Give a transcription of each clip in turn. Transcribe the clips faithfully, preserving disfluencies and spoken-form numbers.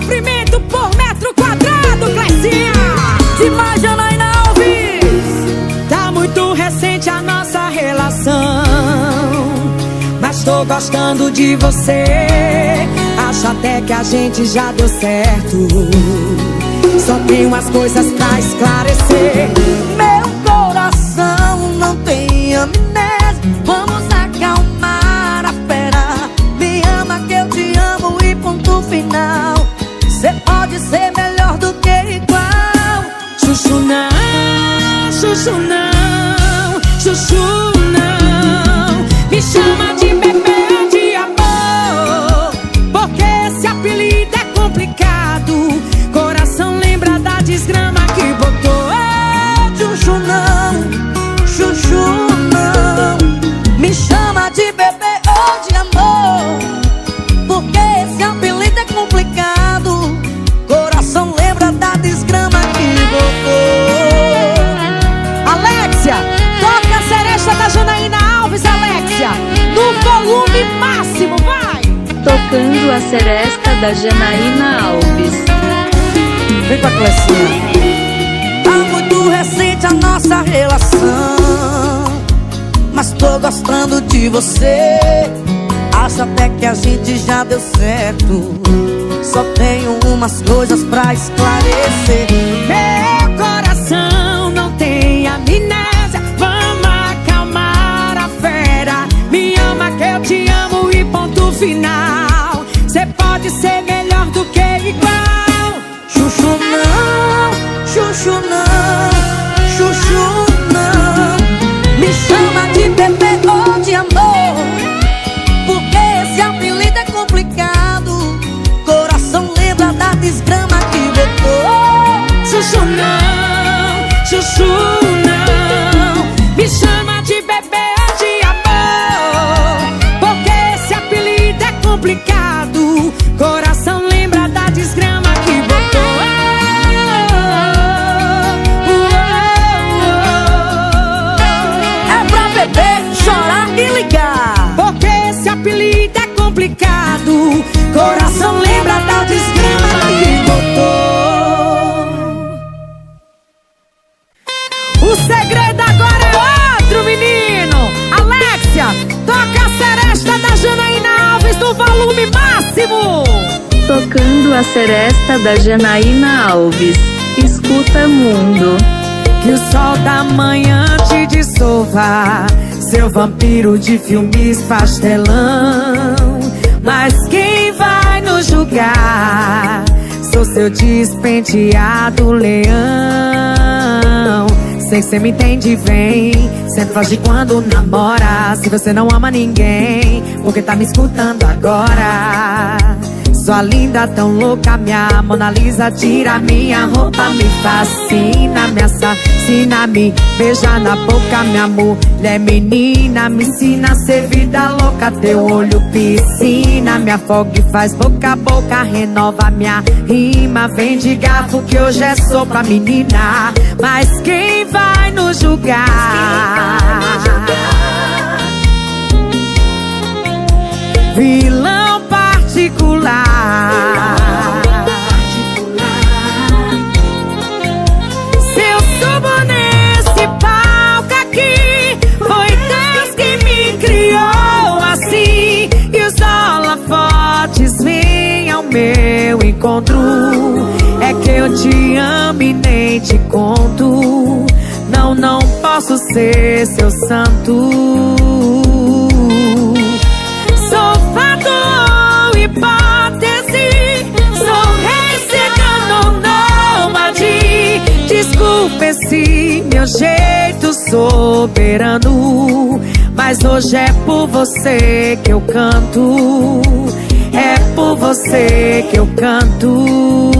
sofrimento por metro quadrado, Clecinha. Demais, Janaína Alves. Tá muito recente a nossa relação, mas tô gostando de você. Acho até que a gente já deu certo. Só tem umas coisas pra esclarecer. Meu coração não tem amnésia. Vamos acalmar a fera. Me ama que eu te amo e ponto final. Cê pode ser melhor do que igual. Chuchu não, chuchu não, chuchu não. Me chama de bebê ou de amor, porque esse apelido é complicado. Coração lembra da desgrama que botou. Chuchu não, chuchu não. Me chama de bebê ou de amor, porque esse apelido é complicado. Coração lembra da desgrama que botou. Alexia, toca a seresta da Janaína Alves, Alexia, no volume máximo, vai! Tocando a seresta da Janaína Alves. Vem pra Clecinha. Tá muito recente a nossa relação, mas tô gostando de você. Acho até que a gente já deu certo. Só tenho umas coisas pra esclarecer. Meu coração não tem amnésia. Vamos acalmar a fera. Me ama que eu te amo e ponto final. Cê pode ser melhor do que igual. Chuchu não, chuchu não, chuchu não. Me chama de bebê ou de amor, porque esse apelido é complicado. Coração lembra da desgrama que botou. Chuchu não, chuchu não. Me chama de bebê ou de amor, porque esse apelido é complicado. Coração lembra da desgrama que botou. É pra beber, chorar e ligar, porque esse apelido é complicado. Coração lembra da desgrama que botou. O segredo agora é outro, menino. Alexia, toca a seresta da Janaína Alves no volume máximo. Tocando a seresta da Janaína Alves. Escuta, mundo. Que o sol da manhã te dissolva, seu vampiro de filmes pastelão. Mas quem vai nos julgar? Sou seu despenteado leão. Sei que cê me entende bem, sempre foge quando namora. Se você não ama ninguém, porque tá me escutando agora? Sua linda, tão louca, minha Mona Lisa, tira minha roupa, me fascina, me assassina, me beija na boca, minha mulher menina, me ensina a ser vida louca, teu olho piscina, me afoga e faz boca a boca, renova minha rima, vem de garfo que hoje é sopa, menina, mas quem vai nos julgar? Vilão particular. Se eu subo nesse palco aqui, foi Deus que me criou assim. E os holofotes vêm ao meu encontro. É que eu te amo e nem te conto. Não, não posso ser seu santo. Sou fato ou hipótese, sou rei cigano nômade. Desculpa esse meu jeito soberano, mas hoje é por você que eu canto. É por você que eu canto.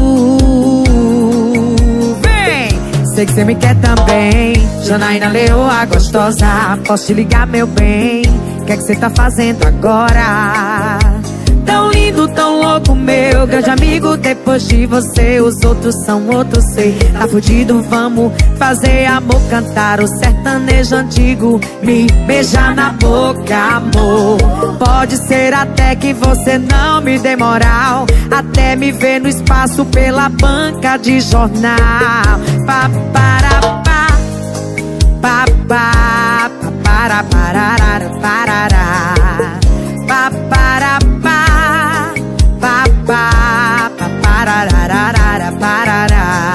Sei que cê me quer também, Janaína Leoa gostosa. Posso te ligar, meu bem? O que é que cê tá fazendo agora? Tão lindo lindo, tão louco, meu grande amigo. Depois de você, os outros são outros, sei. Tá fudido, vamos fazer amor, cantar o sertanejo antigo, me beijar na boca, amor. Pode ser até que você não me dê moral, até me ver no espaço pela banca de jornal. Pa, para, pa, pa, pa, pa, para, pararara, parará. Pa, para, pa, pa, pa, pa, pararara, parará.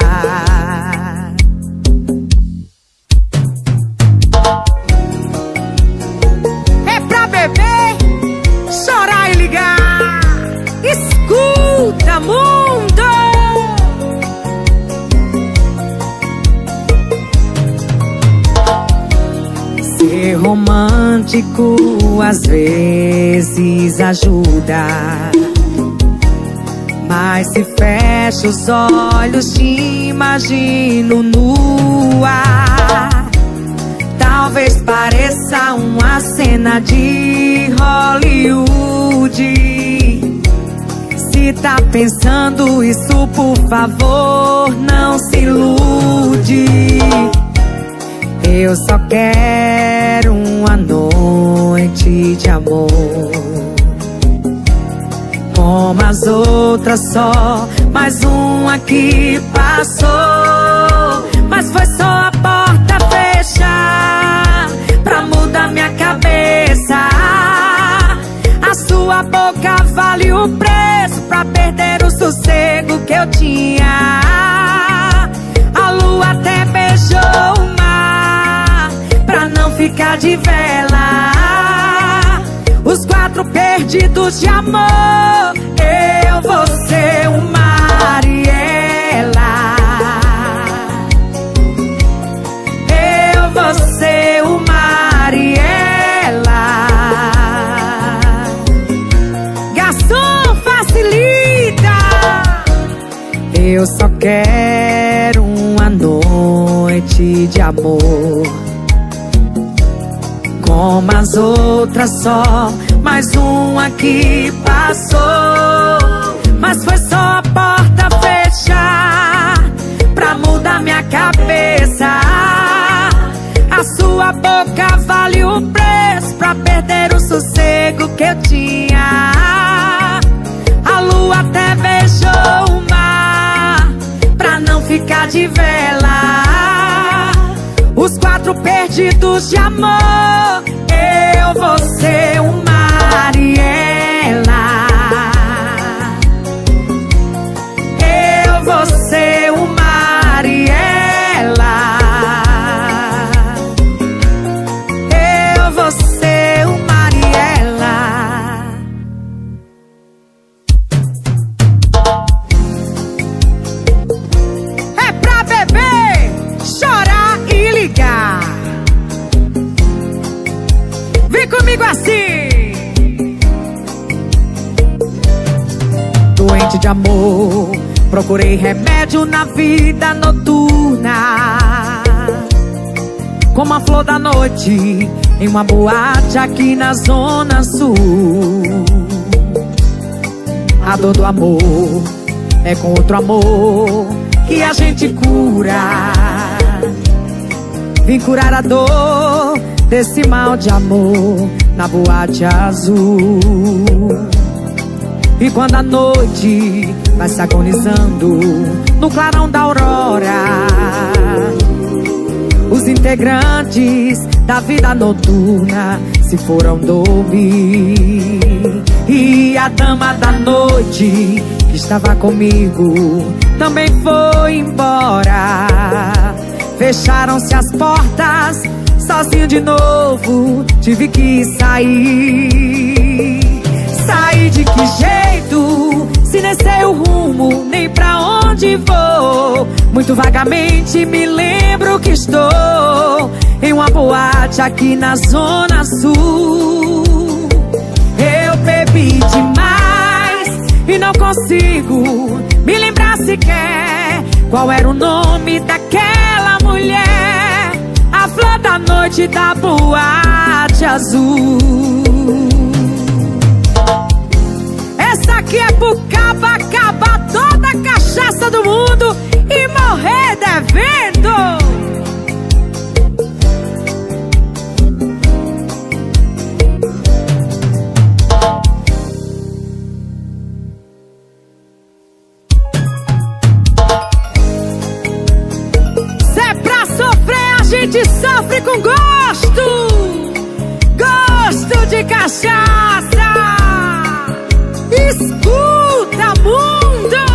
É pra beber, chorar e ligar. Escuta, mundo! Ser romântico às vezes ajuda, mas se fecho os olhos te imagino nua. Talvez pareça uma cena de Hollywood. Se tá pensando isso, por favor, não se ilude. Eu só quero uma noite de amor, como as outras só, mais uma que passou. Mas foi só a porta fechar pra mudar minha cabeça. A sua boca vale o preço pra perder o sossego que eu tinha. A lua até beijou o mar pra não ficar de vela. Os quatro perdidos de amor, eu vou ser uma Mariela. Eu vou ser uma Mariela. Garçom, facilita. Eu só quero uma noite de amor, como as outras só, mais uma que passou. Mas foi só a porta fechar pra mudar minha cabeça. A sua boca vale o preço pra perder o sossego que eu tinha. A lua até beijou o mar pra não ficar de vela. Os quatro perdidos de amor, eu vou ser uma Mariela. Eu vou ser uma Mariela. Eu vou ser uma Mariela. É pra beber, chorar e ligar. Vem comigo assim. Doente de amor, procurei remédio na vida noturna, como a flor da noite em uma boate aqui na zona sul. A dor do amor é com outro amor que a gente cura. Vim curar a dor desse mal de amor na boate azul. E quando a noite vai se agonizando no clarão da aurora, os integrantes da vida noturna se foram dormir. E a dama da noite que estava comigo também foi embora. Fecharam-se as portas, sozinho de novo tive que sair. Sair de que jeito, se nem sei o rumo, nem pra onde vou. Muito vagamente me lembro que estou em uma boate aqui na zona sul. Eu bebi demais e não consigo me lembrar sequer qual era o nome daquela mulher, a flor da noite da boate azul. Essa aqui pro cabo acabar toda a cachaça do mundo e morrer devendo. Se é pra sofrer, a gente sofre com gosto. Gosto de cachaça. Escuta, mundo!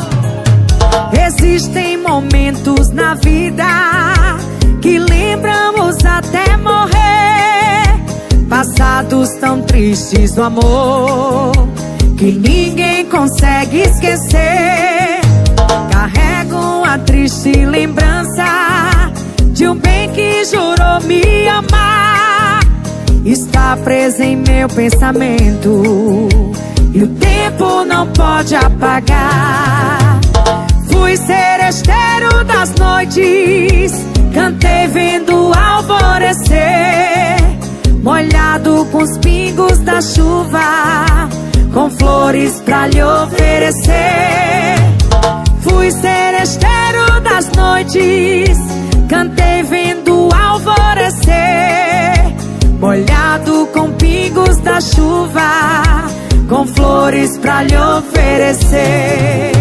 Existem momentos na vida que lembramos até morrer. Passados tão tristes do amor que ninguém consegue esquecer. Carrego a triste lembrança de um bem que jurou me amar. Está preso em meu pensamento e o tempo não pode apagar. Fui seresteiro das noites, cantei vendo alvorecer, molhado com os pingos da chuva, com flores pra lhe oferecer. Fui seresteiro das noites, cantei vendo alvorecer, molhado com pingos da chuva, com flores pra lhe oferecer.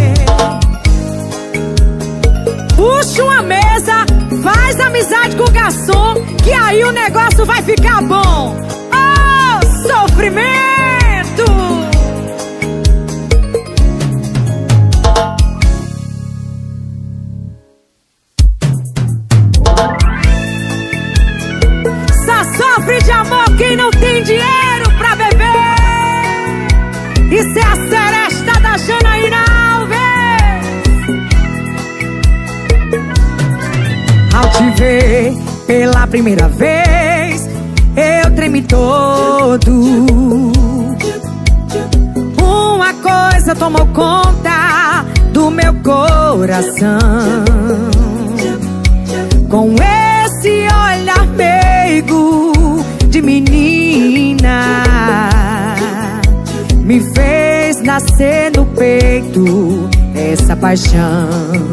Puxa uma mesa, faz amizade com o garçom, que aí o negócio vai ficar bom. Oh, sofrimento! Só sofre de amor quem não tem dinheiro pra beber. Isso é a seresta da Janaína Alves. Ao te ver pela primeira vez, eu tremi todo. Uma coisa tomou conta do meu coração. Com esse olhar meigo de menina, me fez nascer no peito essa paixão.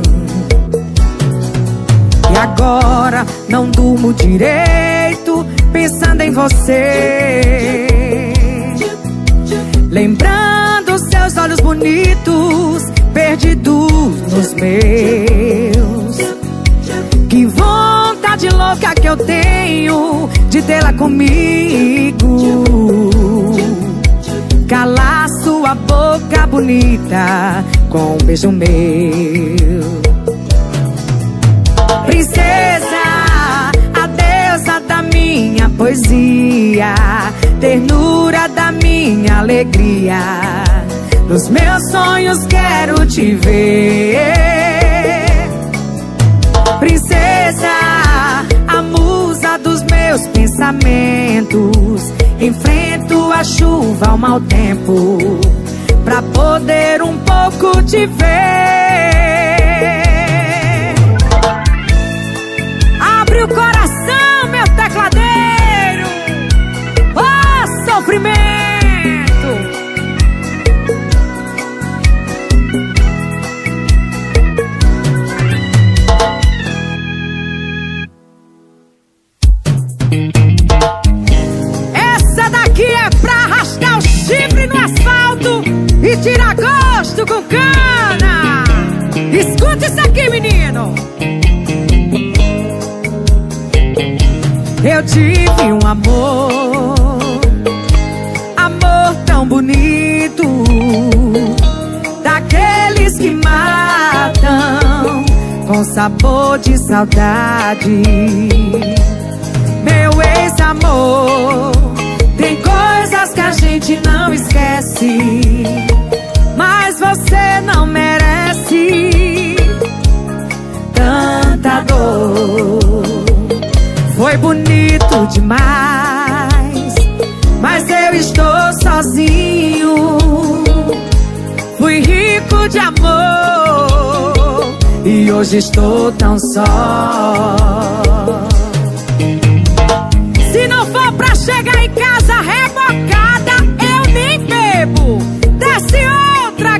E agora não durmo direito pensando em você, lembrando seus olhos bonitos perdidos nos meus. Que vontade louca que eu tenho de tê-la comigo, calar sua boca bonita com um beijo meu. Princesa, a deusa da minha poesia, ternura da minha alegria, nos meus sonhos quero te ver. Princesa, a musa dos meus pensamentos, enfrento a chuva, o mau tempo, pra poder um pouco te ver. Abre o coração, meu tecladeiro. Oh, sofrimento! Essa daqui é pra arrastar o chifre no asfalto e tirar gosto com cana. Escuta isso aqui, menino. Eu tive um amor, amor tão bonito, daqueles que matam com sabor de saudade. Meu ex-amor, tem coisas que a gente não esquece, mas você não merece tanta dor. Foi bonito demais, mas eu estou sozinho. Fui rico de amor e hoje estou tão só. Se não for pra chegar em casa rebocada, eu nem bebo. Desce outra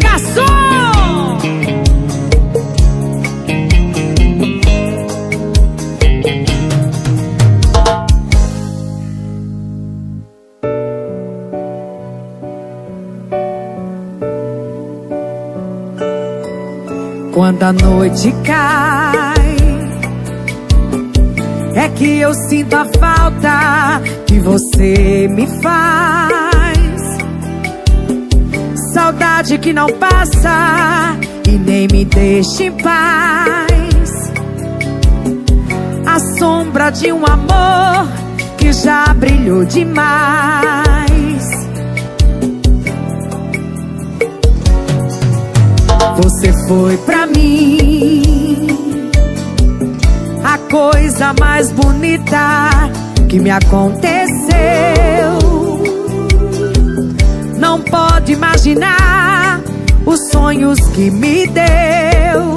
Quando a noite cai, é que eu sinto a falta que você me faz. Saudade que não passa e nem me deixa em paz. A sombra de um amor que já brilhou demais. Você foi pra mim a coisa mais bonita que me aconteceu. Não pode imaginar os sonhos que me deu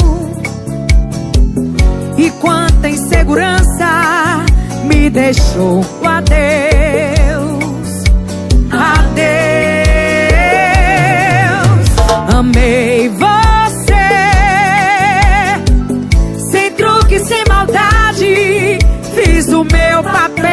e quanta insegurança me deixou. Adeus, adeus. Amei você, sem truque, sem maldade, fiz o meu papel.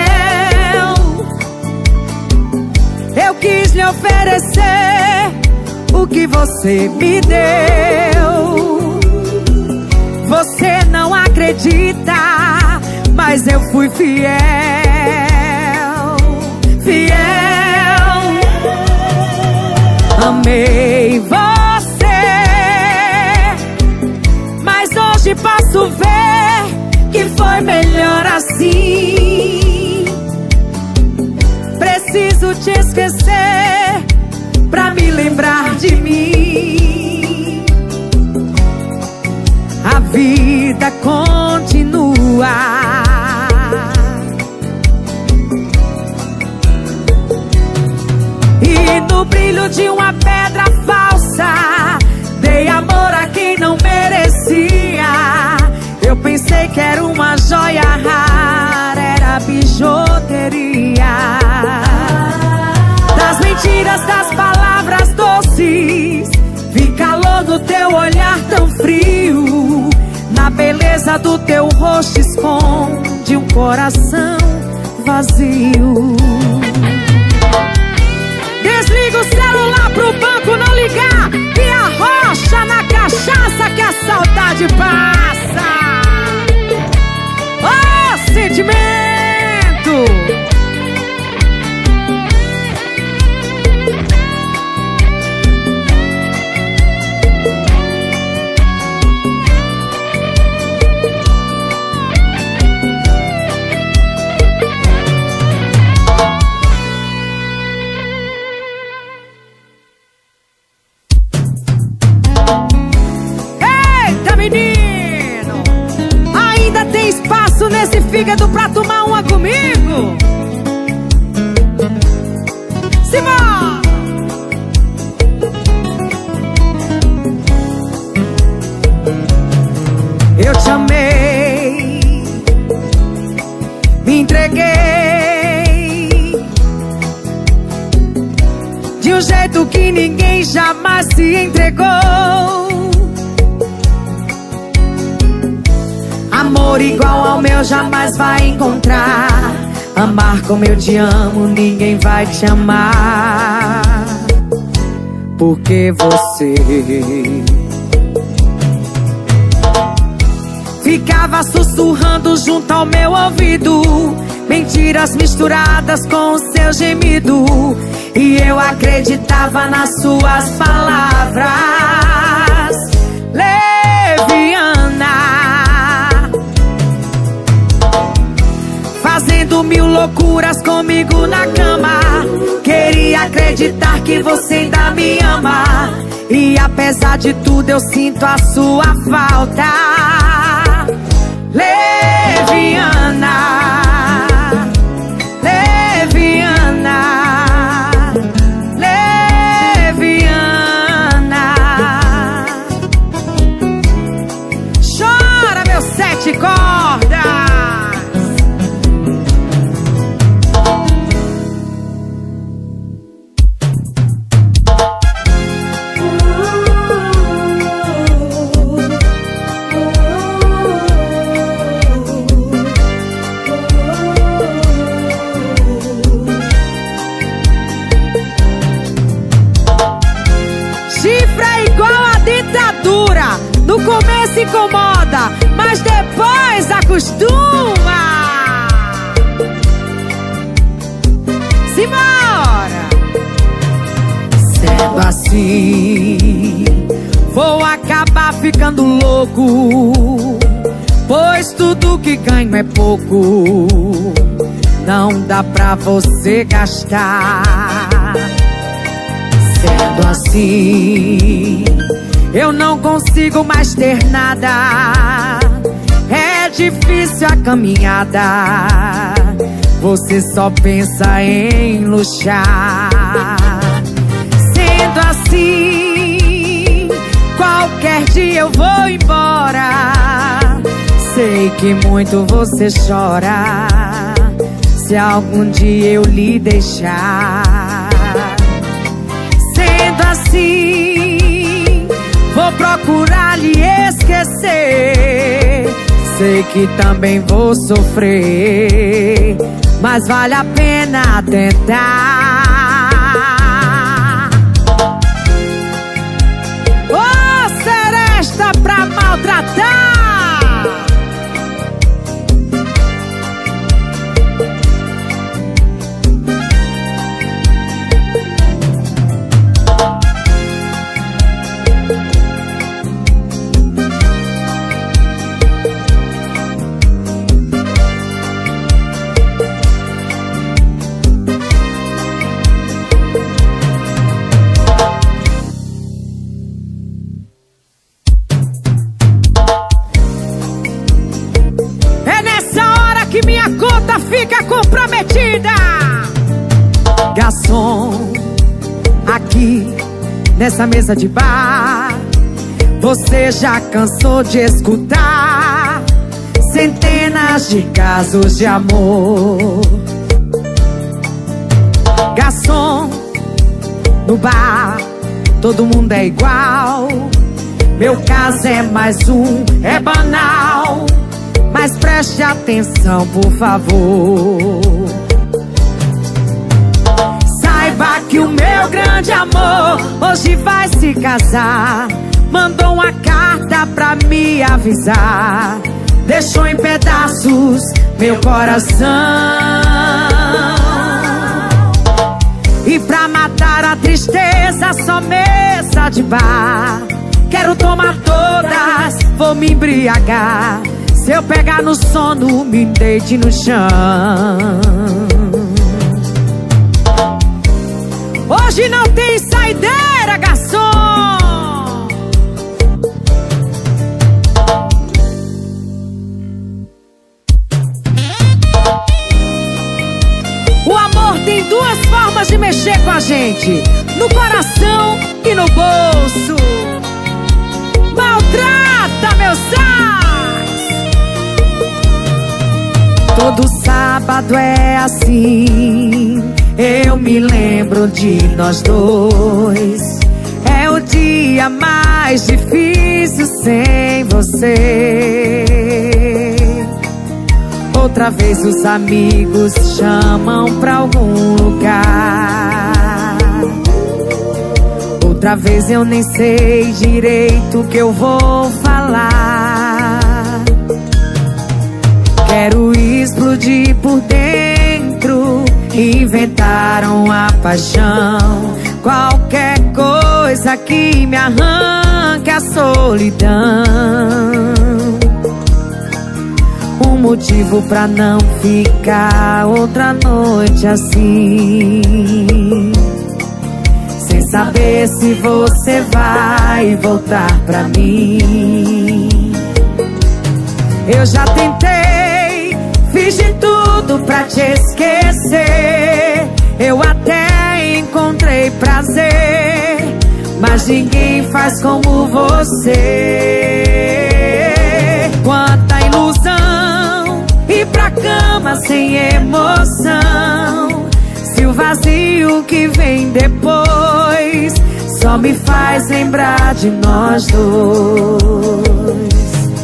Eu quis lhe oferecer o que você me deu. Você não acredita, mas eu fui fiel, fiel. Amei você, mas hoje posso ver que foi melhor assim. Preciso te esquecer pra me lembrar de mim. A vida continua. E no brilho de uma pedra falsa, dei amor a quem não merecia. Eu pensei que era uma joia rara, era bijuteria. Das mentiras, das palavras doces, vi calor no teu olhar tão frio. Na beleza do teu rosto esconde um coração vazio. Desliga o celular pro banco não ligar e arrocha na cachaça que a saudade passa. Oh, sentimento! Nesse fígado pra tomar uma comigo. Simão! Eu te amei, me entreguei de um jeito que ninguém jamais se entregou. Amor igual ao meu jamais vai encontrar. Amar como eu te amo, ninguém vai te amar. Porque você ficava sussurrando junto ao meu ouvido, mentiras misturadas com o seu gemido. E eu acreditava nas suas palavras. Leviana, fazendo mil loucuras comigo na cama. Queria acreditar que você ainda me ama. E apesar de tudo eu sinto a sua falta. Leviana, Leviana, Leviana. Chora, meu sete cordas. Oh, No começo incomoda, mas depois acostuma. Simbora! Sendo assim, vou acabar ficando louco, pois tudo que ganho é pouco. Não dá pra você gastar. Sendo assim, eu não consigo mais ter nada. É difícil a caminhada, você só pensa em luxar. Sendo assim, qualquer dia eu vou embora. Sei que muito você chora se algum dia eu lhe deixar. Sendo assim, vou procurar lhe esquecer. Sei que também vou sofrer, mas vale a pena tentar. Ô, seresta pra maltratar! Fica comprometida. Garçom, aqui nessa mesa de bar, você já cansou de escutar centenas de casos de amor. Garçom, no bar todo mundo é igual. Meu caso é mais um, é banal. Mas preste atenção, por favor. Saiba que o meu grande amor hoje vai se casar. Mandou uma carta pra me avisar. Deixou em pedaços meu coração. E pra matar a tristeza, só mesa de bar. Quero tomar todas, vou me embriagar. Se eu pegar no sono, me deite no chão. Hoje não tem saideira, garçom. O amor tem duas formas de mexer com a gente: no coração e no bolso. Maltrata, meu sai. Todo sábado é assim, eu me lembro de nós dois. É o dia mais difícil sem você. Outra vez os amigos chamam pra algum lugar. Outra vez eu nem sei direito o que eu vou falar. Quero explodir por dentro. Inventaram a paixão, qualquer coisa que me arranque a solidão. Um motivo pra não ficar outra noite assim, sem saber se você vai voltar pra mim. Eu já tentei, fiz de tudo pra te esquecer. Eu até encontrei prazer, mas ninguém faz como você. Quanta ilusão, ir pra cama sem emoção. Se o vazio que vem depois só me faz lembrar de nós dois.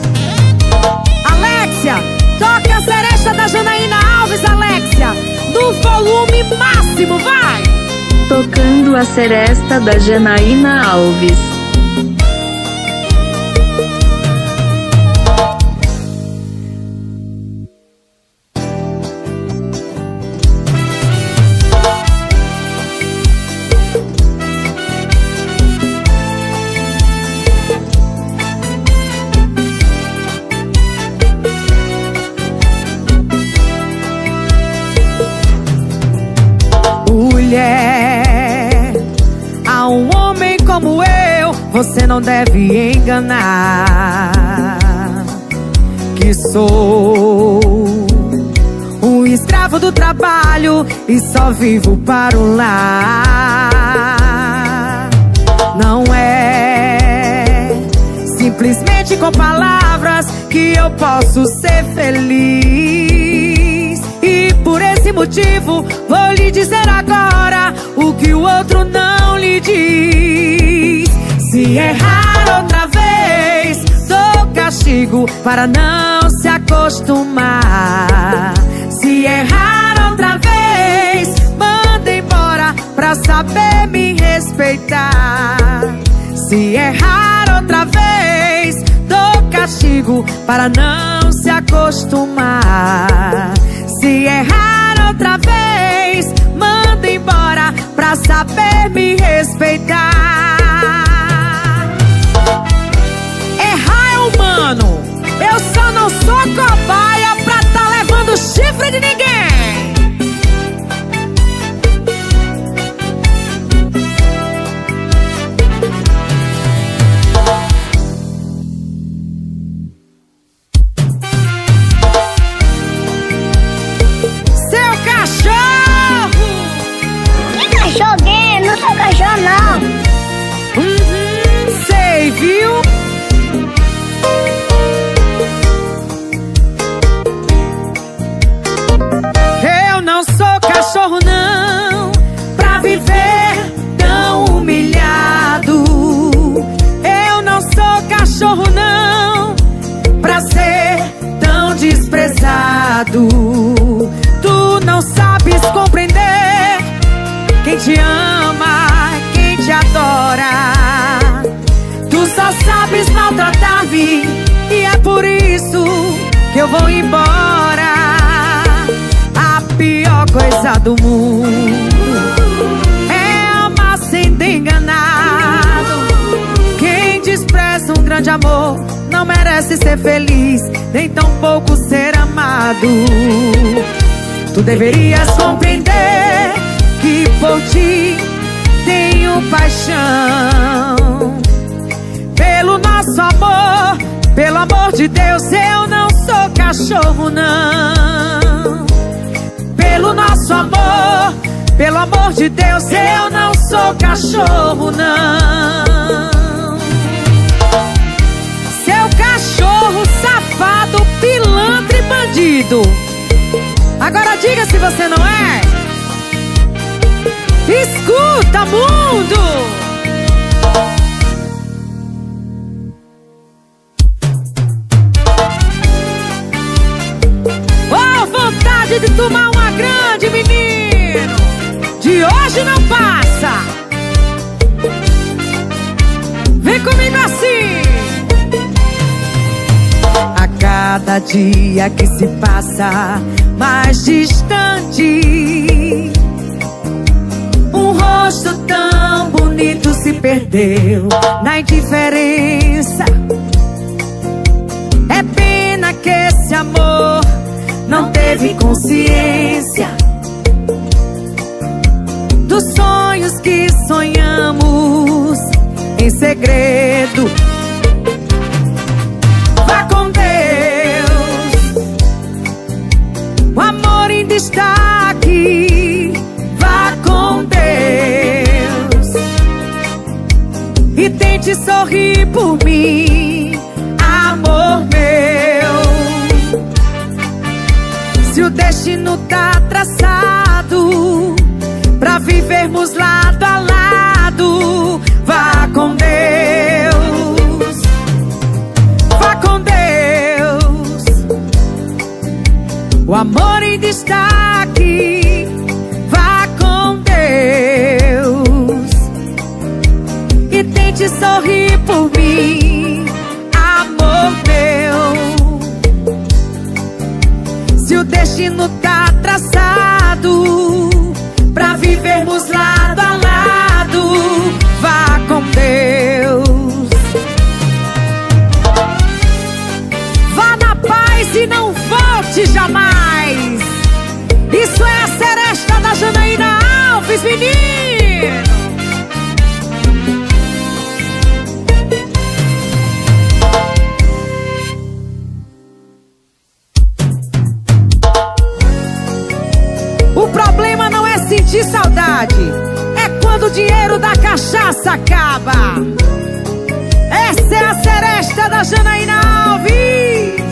Alexia, toca a seresta da Janaína Alves, Alexia, no volume máximo, vai! Tocando a seresta da Janaína Alves. um homem como eu, você não deve enganar. Que sou um escravo do trabalho e só vivo para o lar. Não é simplesmente com palavras que eu posso ser feliz. E por esse motivo vou lhe dizer agora o que o outro não lhe diz. Se errar outra vez, dou castigo para não se acostumar. Se errar outra vez, manda embora pra saber me respeitar. Se errar outra vez, dou castigo para não se acostumar. Se errar outra vez, manda embora pra saber me respeitar. Errar é humano, eu só não sou cobaia pra tá levando chifre de ninguém. Não sou cachorro, não. Uhum, sei, viu? Eu não sou cachorro, não, pra viver tão humilhado. Eu não sou cachorro, não, pra ser tão desprezado. Tu não sabes compreender quem te ama, quem te adora. Tu só sabes maltratar-me e é por isso que eu vou embora. A pior coisa do mundo é amar sem ter enganado. Quem despreza um grande amor não merece ser feliz, nem tampouco ser amado. Tu deverias compreender que por ti tenho paixão. Pelo nosso amor, pelo amor de Deus, eu não sou cachorro, não. Pelo nosso amor, pelo amor de Deus, eu não sou cachorro, não. Seu cachorro safado, pilantra e bandido. Agora diga se você não é. Escuta, mundo! Oh, vontade de tomar uma grande, menino! De hoje não passa! Vem comigo assim! A cada dia que se passa mais distante, um rosto tão bonito se perdeu na indiferença. É pena que esse amor não teve consciência dos sonhos que sonhamos em segredo. Vá com Deus, o amor ainda está aqui. Vá com Deus e tente sorrir por mim, amor meu. Se o destino tá traçado pra vivermos lado a lado, vá com Deus, vá com Deus. O amor ainda está aqui. Vá com Deus e tente sorrir por mim, amor meu. Se o destino tá traçado pra vivermos lado a lado, vá com Deus. Vá na paz e não volte jamais. Isso é a seresta da Janaína Alves, menino. cachaça acaba. Essa é a seresta da Janaína Alves.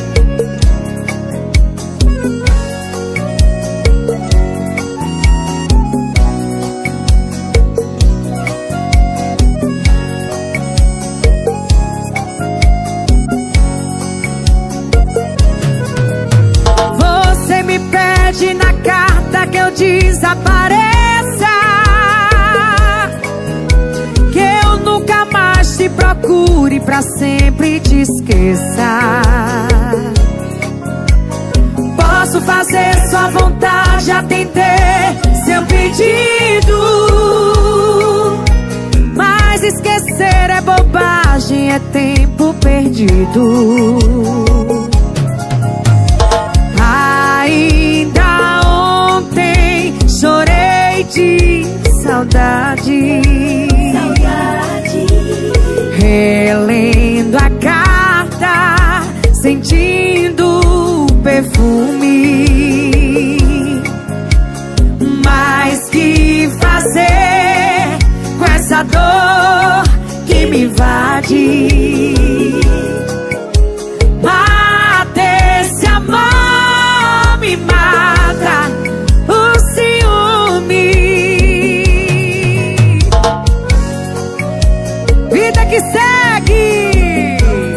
Você me pede na carta que eu desapareça, que eu nunca mais te procure, pra sempre te esqueça. Posso fazer sua vontade, atender seu pedido, mas esquecer é bobagem, é tempo perdido. Ainda ontem chorei de saudade, saudade. Relendo a carta, sentindo o perfume. Mas que fazer com essa dor que me invade? Mata esse amor, me mata o ciúme. Vida que segue.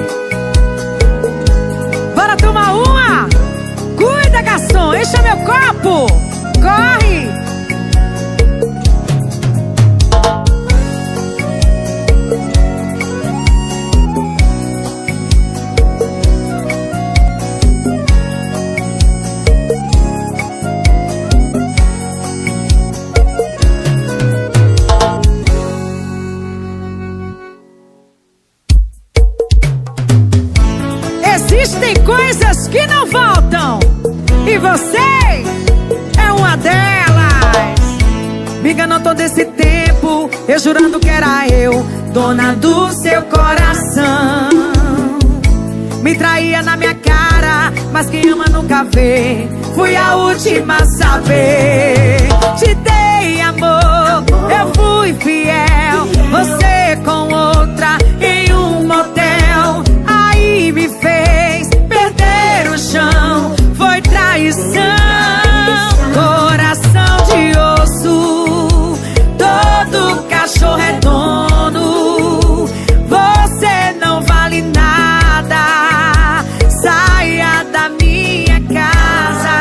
Bora tomar uma? Cuida, garçom, encha meu copo. Corre. Existem coisas que não voltam, e você é uma delas. Me enganou todo esse tempo, eu jurando que era eu, dona do seu coração. Me traía na minha cara, mas quem ama nunca vê. Fui a última a saber. Te dei amor, eu fui fiel. Você com outra em um motel. Aí me fez perder o chão. Foi traição, coração de osso. Todo cachorro é dono. Você não vale nada. Saia da minha casa.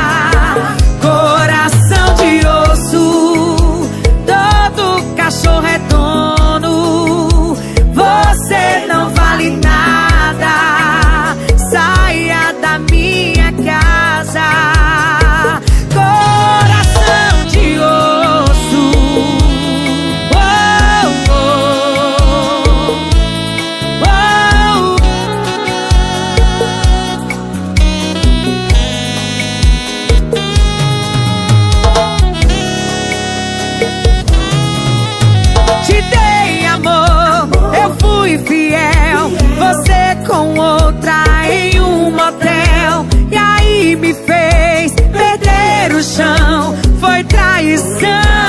Coração de osso. Todo cachorro é dono. Você não vale nada. Saia da minha casa. Coração de osso. Oh, oh, oh. Te dei amor, eu fui fiel. Você com outra em um motel. E aí me fez perder o chão. Foi traição,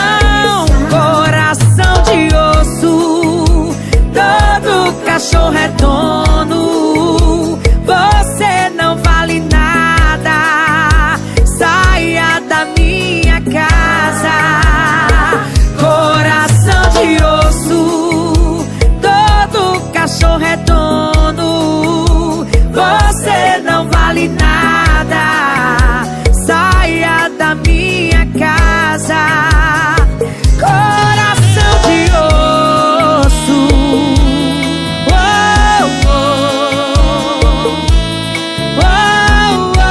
coração de osso. Todo cachorro é dono. Você não vale nada. Saia da minha casa. Coração de osso. Todo cachorro é dono. Você não vale nada. Saia da minha casa. Coração de osso. Oh, oh, oh, oh.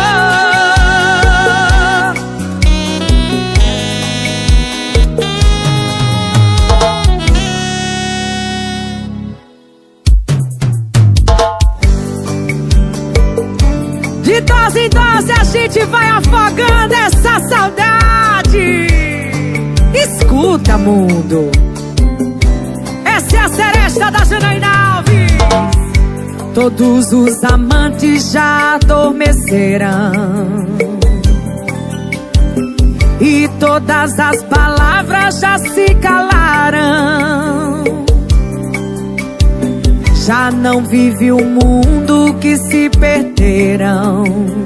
De dose em dose a gente vai afogando essa saudade. Escuta, mundo, essa é a seresta da Janaína Alves. Todos os amantes já adormeceram. e todas as palavras já se calaram. Já não vive o mundo que se perderam,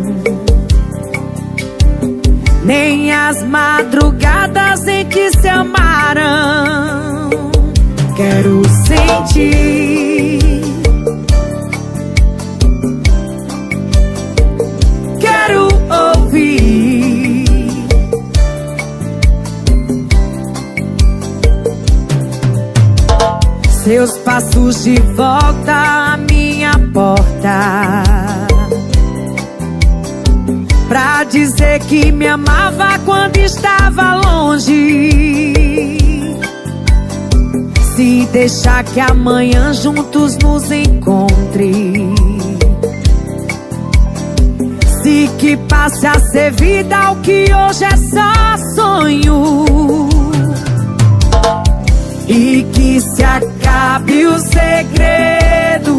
nem as madrugadas em que se amaram. Quero sentir, quero ouvir seus passos de volta à minha porta, pra dizer que me amava quando estava longe. Se deixar que amanhã juntos nos encontre, se que passe a ser vida o que hoje é só sonho, e que se acabe os segredos,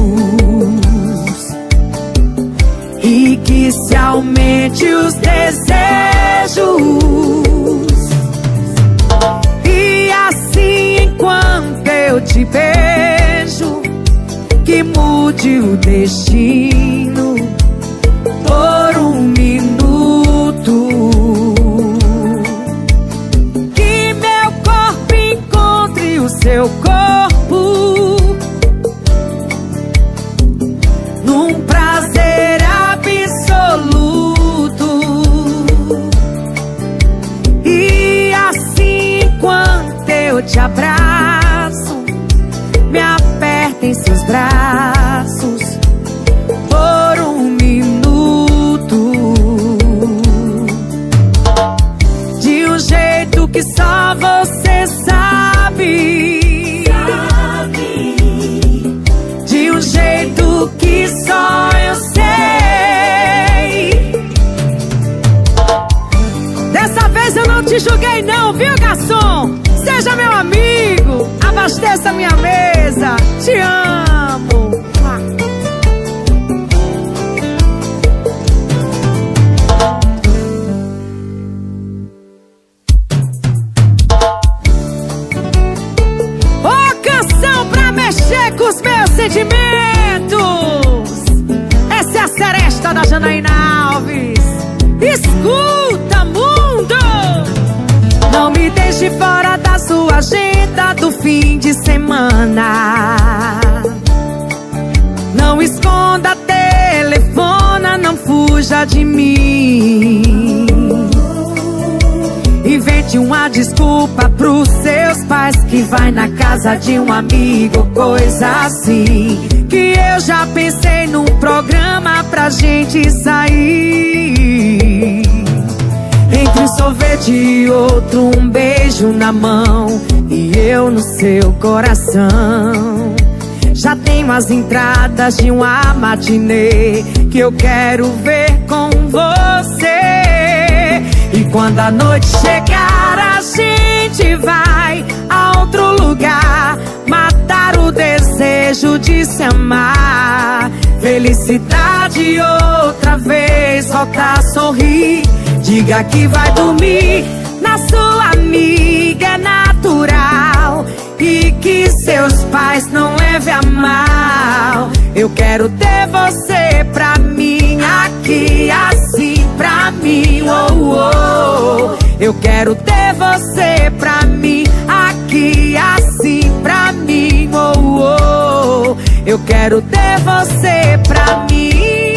e que se aumente os desejos, e assim enquanto eu te beijo, que mude o destino por um minuto, que meu corpo encontre o seu corpo num prazer absoluto, e assim enquanto eu te abraço, me aperta em seus braços por um minuto, de um jeito que só você sabe, sabe. De um jeito que só eu sei. Dessa vez eu não te julguei não, viu, garçom? Seja meu amigo, abasteça minha mesa, te amo. Ô, canção pra mexer com os meus sentimentos. Essa é a seresta da Janaína Alves. Escuta, mundo! Não me deixe fora da sua agenda do fim de semana. Não esconda, telefona, não fuja de mim. Invente uma desculpa pros seus pais, que vai na casa de um amigo, coisa assim. Que eu já pensei num programa pra gente sair. Entre um sorvete e outro, um beijo na mão e eu no seu coração. Já tenho as entradas de uma matinê que eu quero ver com você. E quando a noite chegar, a gente vai a outro lugar, matar o desejo de se amar. Felicidade outra vez, volta a sorrir. Diga que vai dormir na sua amiga, é natural. E que seus pais não levem a mal. Eu quero ter você pra mim, aqui assim pra mim, oh, oh. Eu quero ter você pra mim, aqui assim pra mim, oh, oh. Eu quero ter você pra mim.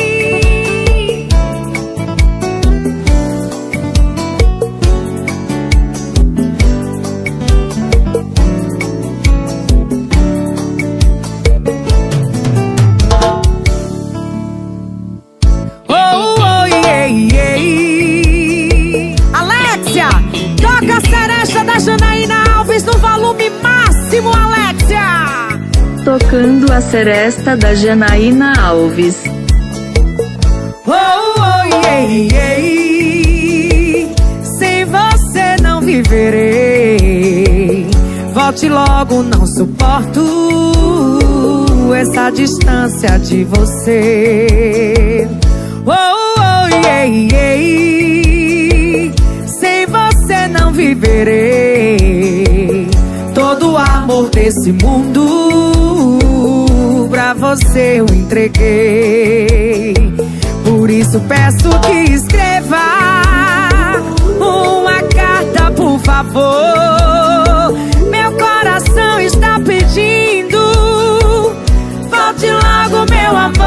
Janaína Alves no volume máximo, Alexia. Tocando a seresta da Janaína Alves. Oh, oh, yeah, yeah. Sem você não viverei. Volte logo, não suporto essa distância de você. Oh, oh, yeah, yeah. Sem você viverei todo o amor desse mundo. Pra você eu entreguei. Por isso peço que escreva uma carta, por favor. Meu coração está pedindo, volte logo, meu amor.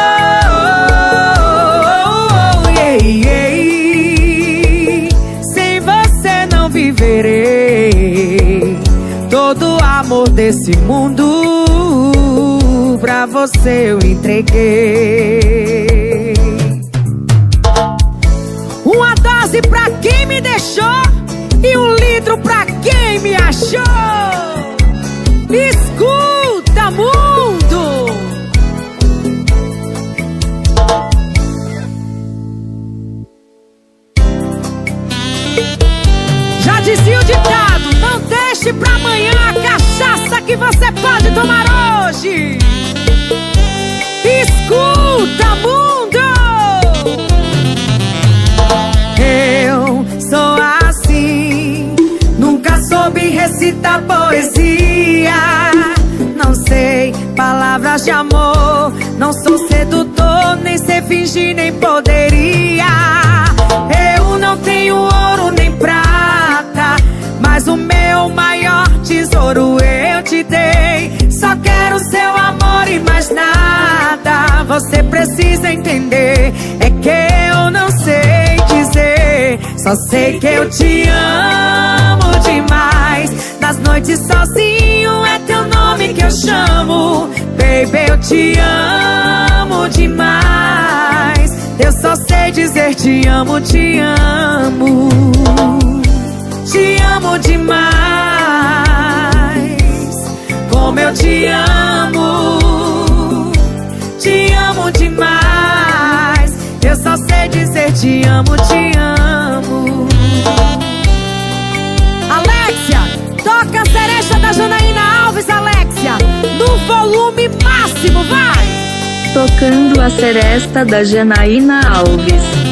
Yeah, yeah. Sem você não viverei todo o amor desse mundo. Pra você eu entreguei. Uma dose pra quem me deixou e um litro pra quem me achou. Escuta, mundo! Já dizia o ditado: não deixe pra amanhã a cachaça que você pode tomar hoje. Escuta, mundo! Eu sou assim, nunca soube recitar poesia. Não sei palavras de amor, não sou sedutor, nem sei fingir, nem poderia. Eu não tenho ouro nem prata, mas o meu maior tesouro eu te dei. Só quero seu amor e mais nada. Você precisa entender, é que eu não sei dizer. Só sei que eu te amo demais. Nas noites sozinho é teu nome que eu chamo. Baby, eu te amo demais. Eu só sei dizer te amo, te amo. Te amo demais. Como eu te amo. Te amo demais. Eu só sei dizer te amo, te amo. Alexia, toca a cereja da Janaína Alves, Alexia, no volume máximo, vai! Tocando a seresta da Janaína Alves.